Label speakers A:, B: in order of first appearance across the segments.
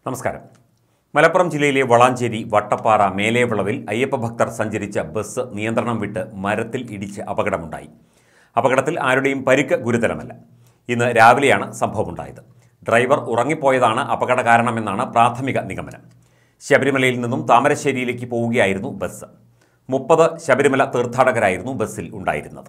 A: നമസ്കാരം. മലപ്പുറം ജില്ലയിലെ വളാഞ്ചേരി വട്ടപ്പാറ മേലേവിളവിൽ അയ്യപ്പ ഭക്തർ സഞ്ചരിച്ച ബസ് നിയന്ത്രണം വിട്ട് മരത്തിൽ ഇടിച്ച് അപകടമുണ്ടായി. അപകടത്തിൽ ആരുടെയും പരിക്ക് ഗുരുതരമല്ല. ഇന്ന് രാവിലെയാണ് സംഭവമുണ്ടായത്. ഡ്രൈവർ ഉറങ്ങിപ്പോയതാണ് അപകട കാരണമെന്നാണ് പ്രാഥമിക നിഗമനം. ശബരിമലയിൽ നിന്നും താമരശ്ശേരിയിലേക്ക് പോവുകയായിരുന്നു ബസ്. 30 ശബരിമല തീർത്ഥാടകരായിരുന്നു ബസ്സിൽ ഉണ്ടായിരുന്നത്.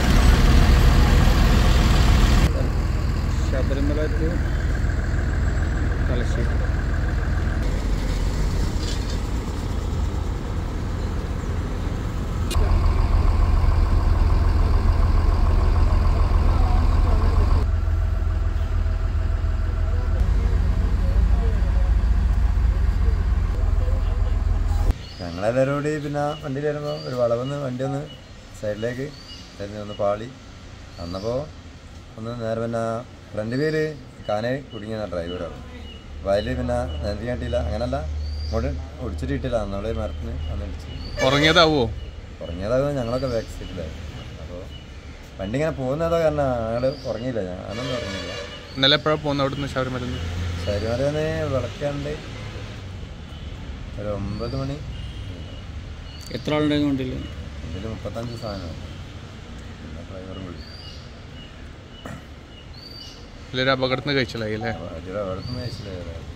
B: ഞങ്ങളെല്ലാവരും കൂടി പിന്നെ വണ്ടിയിൽ വരുമ്പോൾ ഒരു വളവെന്ന് വണ്ടി ഒന്ന് സൈഡിലേക്ക് ഒന്ന് പാളി വന്നപ്പോൾ ഒന്ന് നേരെ പിന്നെ ഫ്രണ്ട് പേര് കാനെ കുടുങ്ങിയ ഡ്രൈവറാണ്. അപ്പോൾ അതിൽ പിന്നെ നിയന്ത്രിക്കാൻ കിട്ടിയില്ല. അങ്ങനല്ല, അങ്ങോട്ട് ഒടിച്ചിട്ട് കിട്ടില്ല. നമ്മളെ മരത്തിന് അന്ന് ഇടിച്ച് ഉറങ്ങിയതാകുമ്പോൾ ഞങ്ങളൊക്കെ ബാക്ക് സീറ്റിലായി. അപ്പോൾ വണ്ടി ഇങ്ങനെ പോകുന്നതോ കാരണം ഞങ്ങൾ ഉറങ്ങിയില്ല. ഞാനൊന്നും ഉറങ്ങിയില്ല.
C: ഇന്നലെ എപ്പോഴാണ് പോകുന്നത് അവിടുന്ന് ശബരിമല?
B: ശബരിമലന്ന് വിളക്കാണ്ട് ഒരു 9 മണി.
D: എത്ര ആളുണ്ടായിരുന്നു വണ്ടിയിൽ?
B: ഇതിൽ 35 സാധനമാണ്. പിന്നെ ഡ്രൈവറും കൂടി
C: അപകടത്തിന് കഴിച്ചില്ലായി അല്ലേ?
B: അപകടത്തിന് കഴിച്ചില്ല.